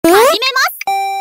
始めます。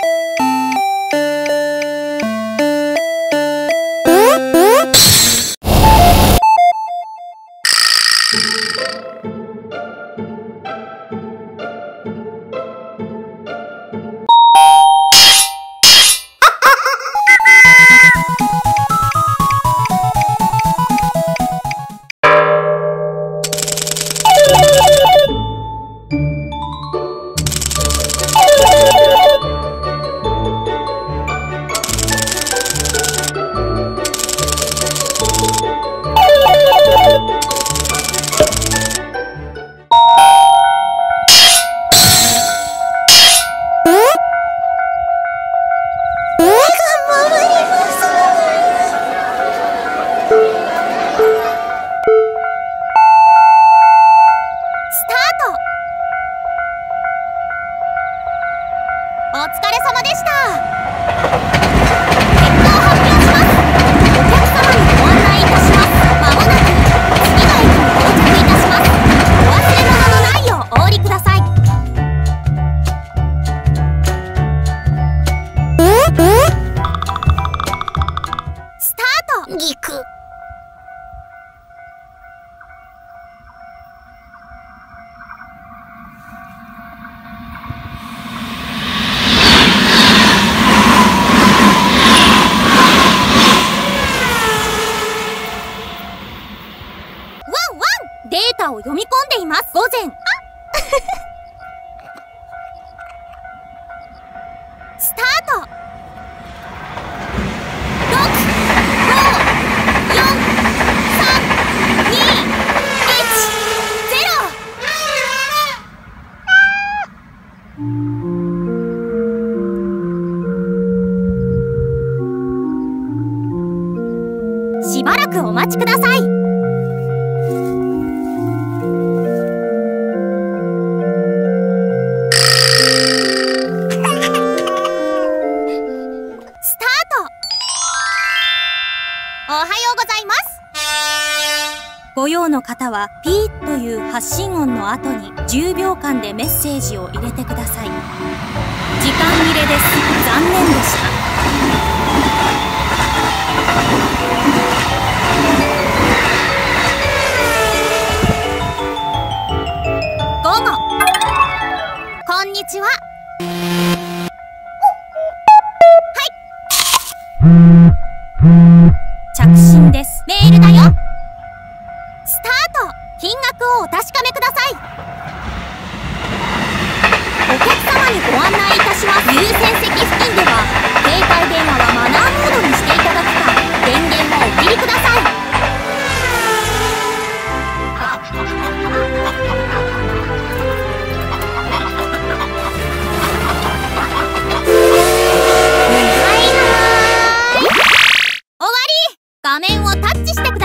お疲れ様でした。結果を発表します。お客様にご案内いたします。まもなく次の駅に到着いたします。お忘れ物のないようお降りください。スタート。ギク。データを読み込んでいます。午前スタート。6、5、4、3、2、1、0。しばらくお待ちください。おはようございます。ご用の方はピーという発信音の後に10秒間でメッセージを入れてください。時間切れです。残念でした。午後。こんにちは。着信です。メールだよ。スタート。金額をお確かめください。お客様にご案内いたします。優先席付近では携帯電話はマナーモードにしていただくか電源はお切りください。画面をタッチしてください。